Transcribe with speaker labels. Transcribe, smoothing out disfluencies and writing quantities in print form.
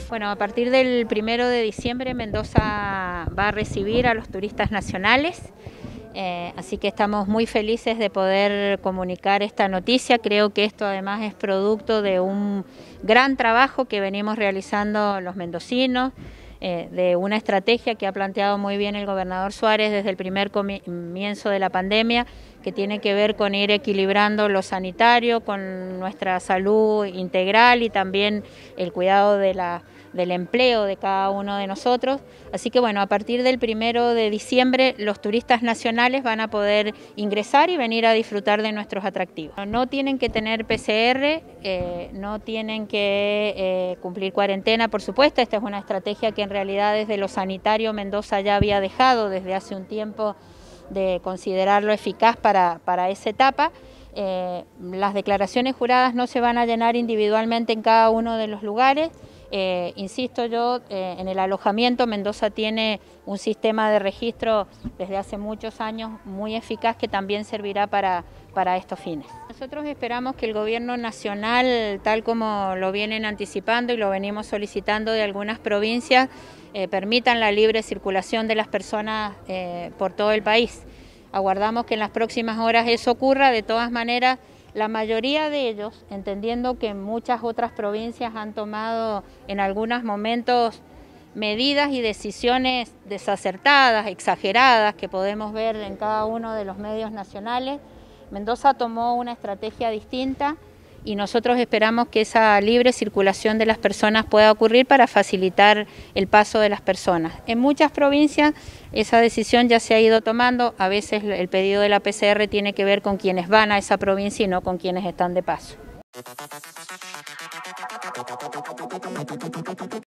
Speaker 1: Bueno, a partir del 1 de diciembre Mendoza va a recibir a los turistas nacionales, así que estamos muy felices de poder comunicar esta noticia. Creo que esto además es producto de un gran trabajo que venimos realizando los mendocinos, de una estrategia que ha planteado muy bien el gobernador Suárez desde el primer comienzo de la pandemia, que tiene que ver con ir equilibrando lo sanitario con nuestra salud integral y también el cuidado del empleo de cada uno de nosotros. Así que bueno, a partir del 1 de diciembre los turistas nacionales van a poder ingresar y venir a disfrutar de nuestros atractivos. No tienen que tener PCR, no tienen que cumplir cuarentena, por supuesto. Esta es una estrategia que en realidad desde lo sanitario Mendoza ya había dejado desde hace un tiempo de considerarlo eficaz para esa etapa. Las declaraciones juradas no se van a llenar individualmente en cada uno de los lugares. Insisto yo, en el alojamiento Mendoza tiene un sistema de registro desde hace muchos años muy eficaz que también servirá para estos fines. Nosotros esperamos que el gobierno nacional, tal como lo vienen anticipando y lo venimos solicitando de algunas provincias, permitan la libre circulación de las personas por todo el país. Aguardamos que en las próximas horas eso ocurra. De todas maneras, la mayoría de ellos, entendiendo que muchas otras provincias han tomado en algunos momentos medidas y decisiones desacertadas, exageradas, que podemos ver en cada uno de los medios nacionales, Mendoza tomó una estrategia distinta y nosotros esperamos que esa libre circulación de las personas pueda ocurrir para facilitar el paso de las personas. En muchas provincias esa decisión ya se ha ido tomando. A veces el pedido de la PCR tiene que ver con quienes van a esa provincia y no con quienes están de paso.